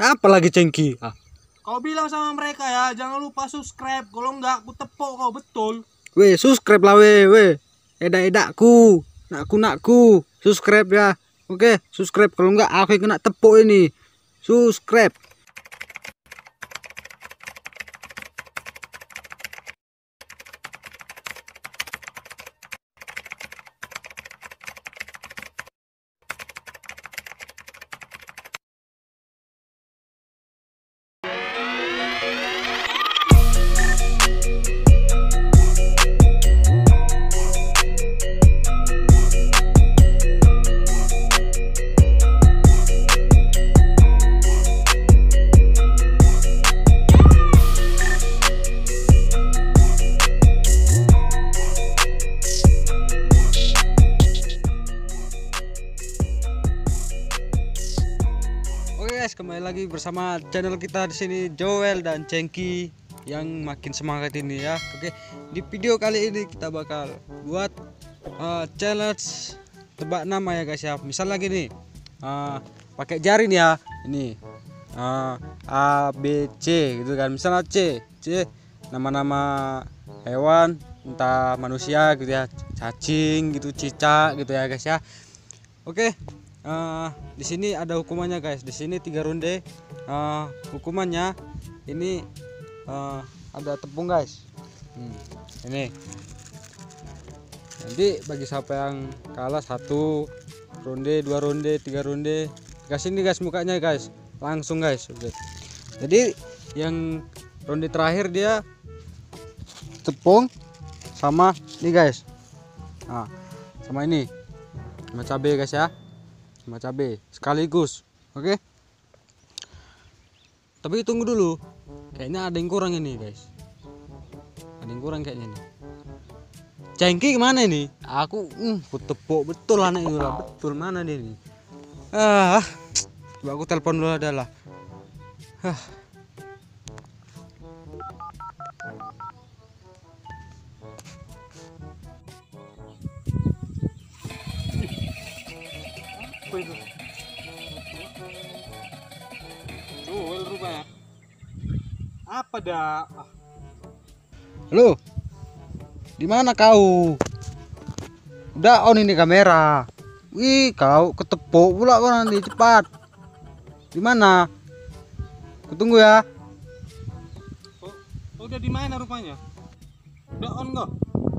Apa lagi cengki? Kau bilang sama mereka ya, jangan lupa subscribe. Kalau enggak, aku tepok kau betul. Weh, subscribe lah weh. Edak-edakku, nakku. Subscribe ya. Oke, subscribe. Kalau enggak aku yang kena tepuk ini. Subscribe. Oke guys, kembali lagi bersama channel kita di sini, Joel dan Cengki yang makin semangat ini ya. Oke, di video kali ini kita bakal buat challenge tebak nama ya guys ya. Misal lagi nih, pakai jari nih ya. Ini A B C gitu kan. Misalnya C nama-nama hewan, entah manusia gitu ya, cacing gitu, cicak gitu ya guys ya. Oke. Di sini ada hukumannya guys. Di sini 3 ronde. Hukumannya ini ada tepung guys. Ini. Nanti bagi siapa yang kalah 1 ronde, 2 ronde, 3 ronde, kasih ini guys mukanya guys. Langsung guys. Oke. Jadi yang ronde terakhir dia tepung sama ini guys. Sama ini. Sama cabai guys ya. Sama cabai sekaligus. Oke. Tapi tunggu dulu, kayaknya ada yang kurang ini guys. Ada yang kurang kayaknya nih. Cengki kemana ini? Aku tepuk betul anak itu lah. Betul, mana dia nih? Coba aku telepon dulu adalah. Apa itu? Joel rupanya. Apa dah? Halo. Di mana kau? Udah on ini kamera. Wih, kau ketepuk pula kau nanti, cepat. Di mana? Kutunggu ya. Udah di mana rupanya? Udah on kok?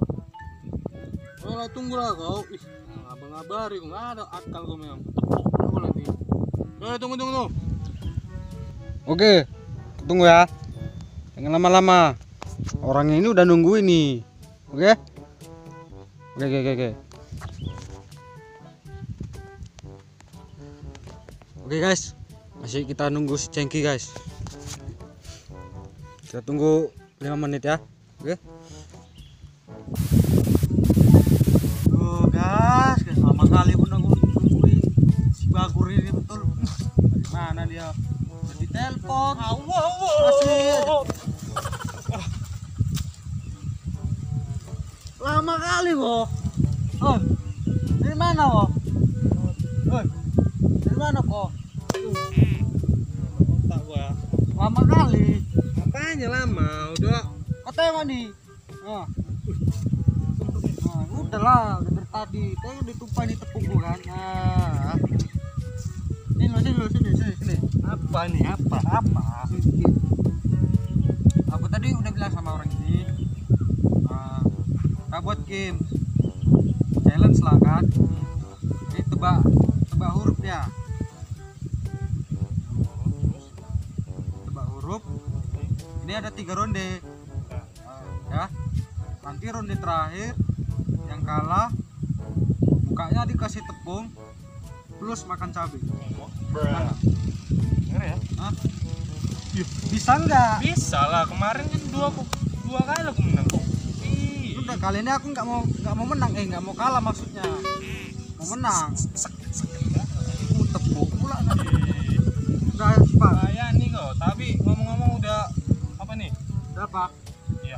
Oh, tunggulah kau. Abang-abari kau nggak ada akal kau memang. Tepuk kau nanti. Tunggu. Oke, tunggu ya. Jangan lama-lama. Orang ini udah nunggu ini. Oke. Oke guys, masih kita nunggu si Cengki guys. Kita tunggu 5 menit ya. Oke. Gas, lama kali pun aku nungguin si Bagur ini betul. Mana dia? Di telepon. Lama kali kok. Dari mana kok? Dari mana kok? Tak gua. Lama kali. Apanya lama? Udah. Katanya nih. Udahlah dari tadi. Tadi ditumpah di tepung gua kan. Sini. Apa nih? Apa? Aku tadi udah bilang sama orang ini. Kita buat game challenge lah kan. Ini tebak huruf ya. Tebak huruf. Ini ada 3 ronde. Ya. Nanti ronde terakhir yang kalah mukanya dikasih tepung plus makan cabai. Mana? Ya? Bisa nggak? Bisa lah, kemarin kan dua kali aku menang. Udah kali ini aku nggak mau menang, nggak mau kalah maksudnya. Mau menang. Aku tepuk pula nanti. Udah cepat. Saya nih kok, tapi ngomong-ngomong udah apa nih? Udah apa? Iya.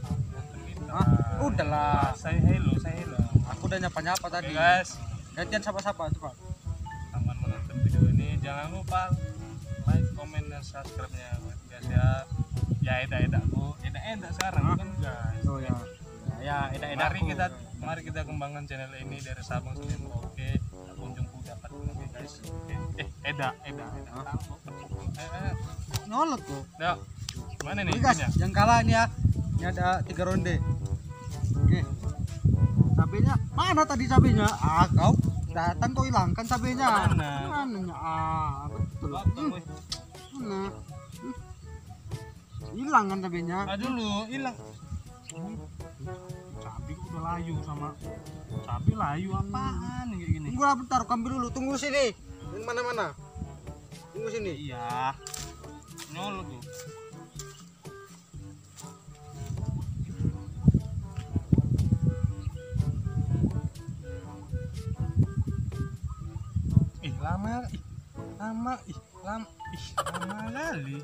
Udahlah. Saya hello. Aku udah nyapa tadi. Guys, Gantian sapa-sapa cepat. teman menonton video ini jangan lupa like, komen dan subscribe-nya guys ya. Ya edak sekarang kan guys. Oh ya. Ya, Mari kita kembangkan channel ini dari Sabang sampai Merauke. Kunjungku dapat lagi guys. Eda. Nyolot kok. Nah, mana nih? Ini guys, ininya? yang kalah ini ya. Ini ada 3 ronde. Oke. Cabenya mana tadi cabenya? Ah, kau datang kau hilangkan cabenya. Mana? Mananya? Ah, betul. Potong, weh. Mana? Hilang kan cabenya? Ah dulu hilang. Cabai udah layu sama cabai layu apaan kayak gini? Tunggu lah bentar, kau ambil dulu. Tunggu sini. Yang mana-mana? Tunggu sini. Iya. Nyolot tuh. Lama kali.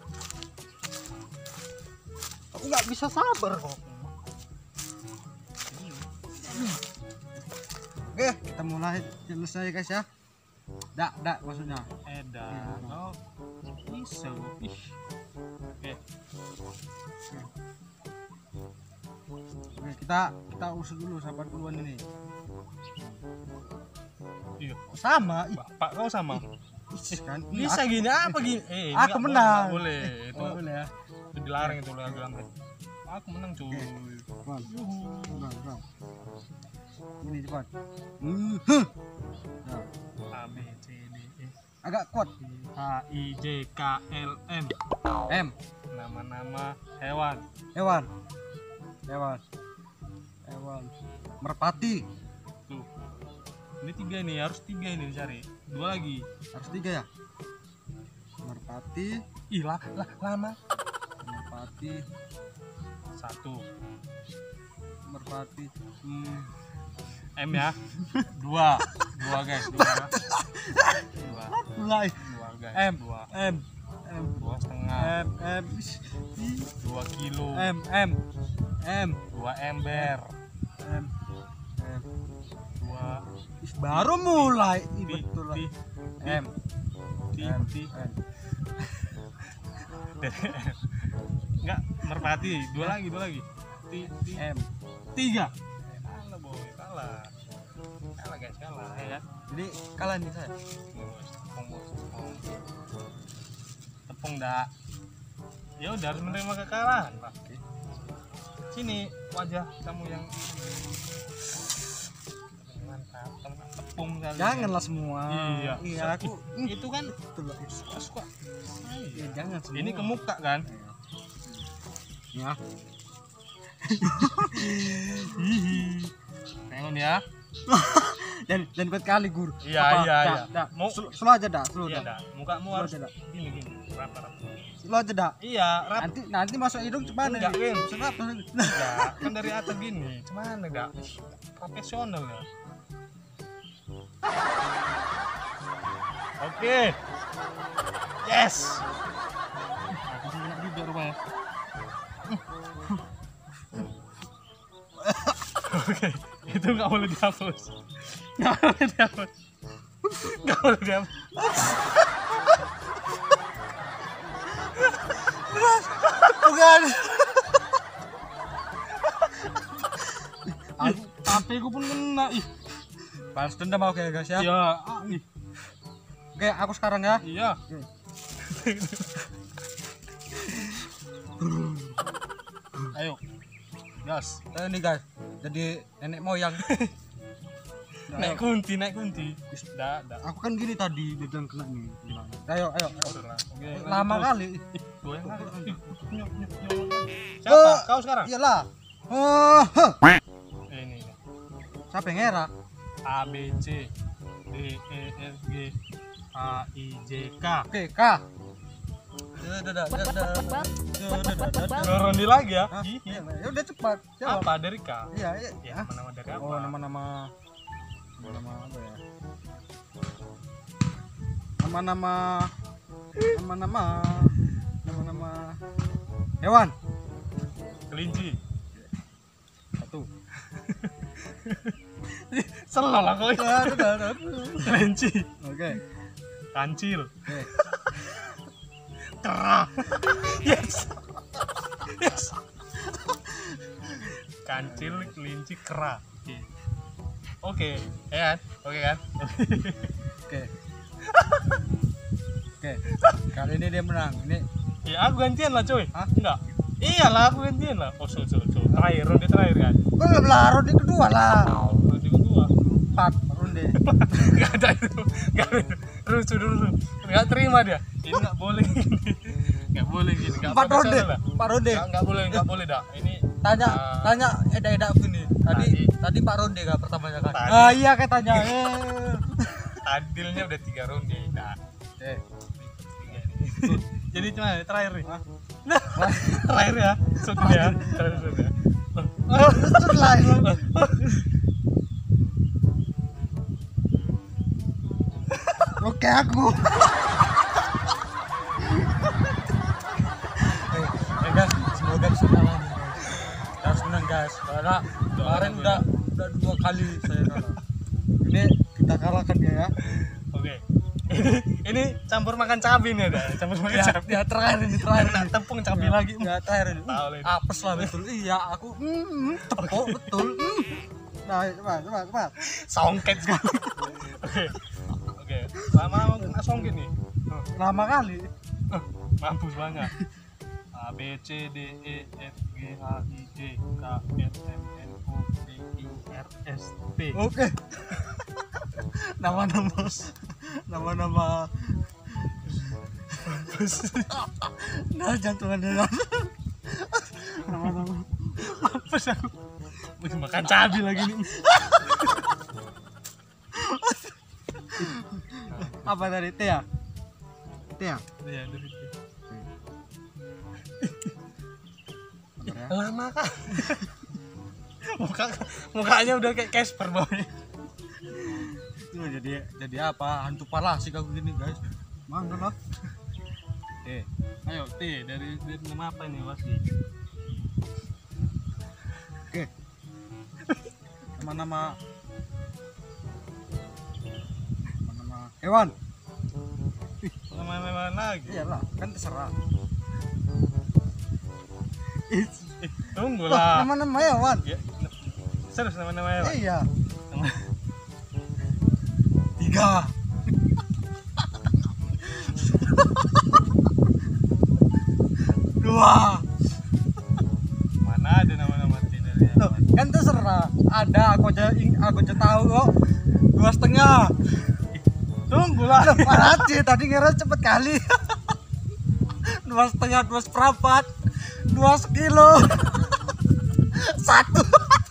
Aku nggak bisa sabar kok. Oke, kita mulai selesai guys ya. Dak maksudnya. Eda, kau bisa gua. Ih. Oke, kita usut dulu sabar duluan ini. Iya. Sama, Bapak kau sama. kan. Bisa gini apa gini? Aku enggak menang. Boleh. Itu Oh, boleh ya. itu dilarang itu lagu lambat. Aku menang cuy. Bang. Bang. Ini cepat. Nah, A B C D E agak kuat. H I J K L M. M. Nama-nama hewan. Hewan. Merpati. Tuh. Ini 3 nih, harus 3 ini dicari. 2 lagi. Harus 3 ya. Merpati. Ih lah lama. Merpati. 1. Merpati. M ya. 2 guys, 2 Mulai. guys. M. 2 setengah. 2 kilo. 2 ember. 2 Baru mulai. Ti, Betul lah. ti, M. ti. Enggak, merpati. 2 lagi. Ti. M. 3. Kalah boy, kalah guys, kalah ya. Jadi kalah nih saya. Tepung dah. Ya udah harus menerima kekalahan, Pak. Sini wajah kamu yang mantap, tepung kali. Janganlah semua. Iya, aku itu kan betul lah. suka. Ya, jangan semua. Ini ke muka kan? Ya. Pengen ya. Dan buat kali gur. Iya. Mau slow aja dah, slow Iya dah. dah. Mukamu Slow harus aja dah. gini. Rata. Slow aja dah. Iya, rata. Nanti masuk hidung cuman Enggak, Win. Sedap. Ya, kan dari atas gini. Cuman enggak profesional ya. Oke. Yes. Aku sih enak juga rupanya. Oke, itu nggak boleh dihapus. Nggak boleh dihapus. Bukan. HP ku pun kena. Ih. Balas dendam oke guys ya. Iya. Oke, aku sekarang ya. Iya. Ayo. Gas. Ini guys. Jadi nenek moyang. Naik kunti. Dah. Aku kan gini tadi dia bilang kena nih. Ayo. Udah lah. Oke. Lama lanjut. kali. Goyang kali. Nyok. Siapa? Kau sekarang? Iyalah. Oh. Ini. Siapa yang era? A B C D E F G H I J K. Oke, K. Ronde lagi ya? Hah? Iya. Ya udah cepat. Jawab. Apa dari K? Iya. Ya, nama dari apa? Oh, nama apa ya? Nama hewan. Kelinci. 1. Selalu lah kau. Kelinci. Oke. Kancil. Oke. Kera. Yes. Yes. Kancil, kelinci, kera. Oke, ya kan? Oke kan? Oke. Oke. Kali ini dia menang. Ini Ya aku gantian lah coy. Hah? Enggak. Iyalah aku gantian lah. Oh, so. Terakhir, ronde terakhir kan. belum lah, ronde kedua lah. Ronde kedua. 4 ronde. Enggak ada itu. Enggak ada itu. Rusuh dulu. Enggak terima dia. Ini enggak boleh gini. Enggak boleh gini. Enggak 4 ronde. lah. 4 ronde. Enggak boleh dah. Ini Tanya Eda gini. Tadi 4 ronde kan pertamanya kan. Tadi. Ah iya katanya. adilnya udah 3 ronde. Nah, Eh. jadi cuma terakhir nih. Terakhir ya. Sudah ya. Terakhir sudah. Setelah Oke aku. Guys, semoga bisa kalah nih guys. Harus menang guys. Karena kemarin udah 2 kali saya kalah. Ini kita kalahkan dia ya. Oke. Ini campur makan cabai nih ada. Campur makan Ya, cabai. ya terakhir ini terakhir. Kena tepung cabai lagi. Ya terakhir ini. Tahu lah ini. Apes lah betul. Iya, aku tepuk betul. Nah, coba. Songket sekali. Oke. Lama kena songket nih. Lama kali. Mampus banget. A B C D E F G H I J K L M N O P Q R S T. Oke. Nama-nama nah jantungannya nama-nama Mampus aku. Wih, makan cabai lagi nih. apa tadi teh ya Iya, dari itu. Bentar ya. Lama kan? Mukanya udah kayak Casper bawahnya. Itu jadi apa hantu parah sih aku gini guys. Mana lah. Ayo T dari nama apa ini Wasi? Oke. Nama-nama hewan. Nama lagi. Iyalah, kan terserah. Tunggu Lah, lah. nama-nama hewan. Ya, serius nama hewan. Iya. Nama- 3. Dua. Mana ada nama T dari Loh, hewan? kan terserah. Ada aku aja tahu kok. 2,5. Tunggu lah. Parah tadi ngira cepet kali. 2,5, 2,4, 2 sekilo. 1.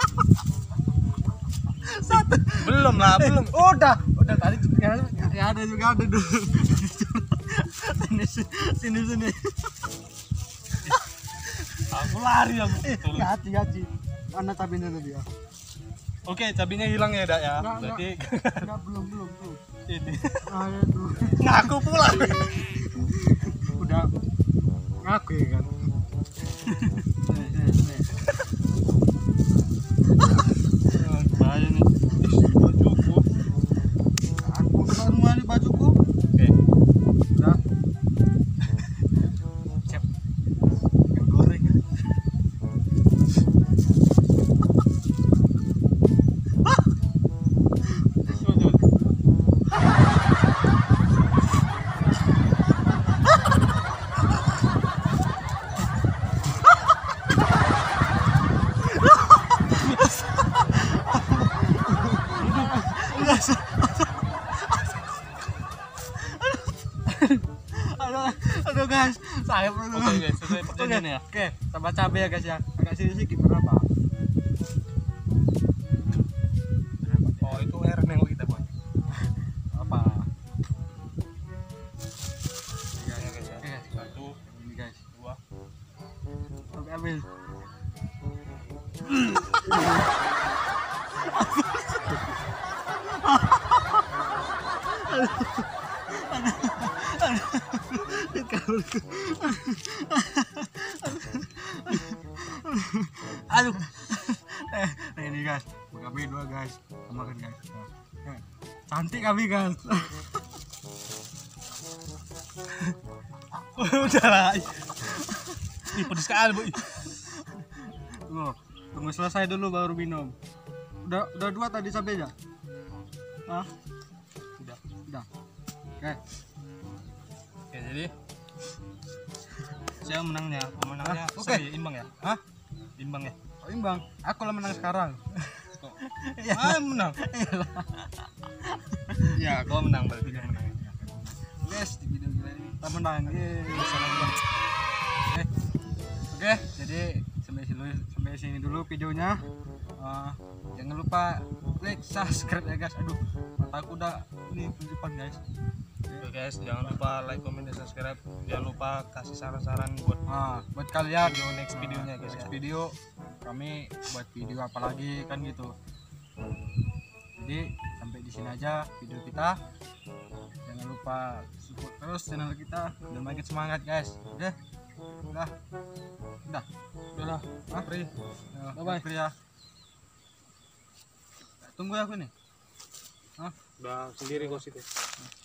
Belum lah, belum. Udah tadi ya ada juga ada dulu. Sini. Aku lari aku. Hati. Mana cabenya tadi ya? Oke, cabainya hilang ya, Dak ya. Enggak, Berarti Enggak, belum. ini Aduh. ngaku pula. Udah ngaku ya kan. Nih. Bahaya nih. Bajuku. Aku semua nih bajuku. Oke. Udah. Siap. Yang goreng. Aduh guys, saya perlu. Oke guys, sesuai perjanjian ya. Oke, tambah cabai ya guys ya. Agak sini sedikit berapa? Oh, itu air nengok kita, Boy. Apa? Ya guys ya. Oke, Satu, ini guys. dua. Oke, ambil. Aduh. Nah, ini guys, kami 2 guys, makan guys. Cantik kami guys. Udah lah. Ih, pedes sekali, Bu. Tunggu selesai dulu baru minum. Udah 2 tadi sampai ya? Hah? Udah. Oke. Oke, jadi saya menangnya. Pemenangnya Oke. saya imbang ya. Hah? Imbang ya. Oh, imbang. Aku lah menang sekarang. Menang. Ya, kau menang berarti dia menang. Guys, di video gila ini kita menang. Oke, jadi sampai sini dulu videonya. Jangan lupa like, subscribe ya guys. Aduh, mataku udah ini kelipan guys. Oke guys, jangan lupa like, comment, dan subscribe. Jangan lupa kasih saran-saran buat kalian video next videonya guys. next Ya. video kami buat video apa lagi kan gitu. Jadi sampai di sini aja video kita. Jangan lupa support terus channel kita dan makin semangat guys. Udah. Udahlah, free. Bye bye ya. Tunggu aku nih. Udah sendiri kok situ.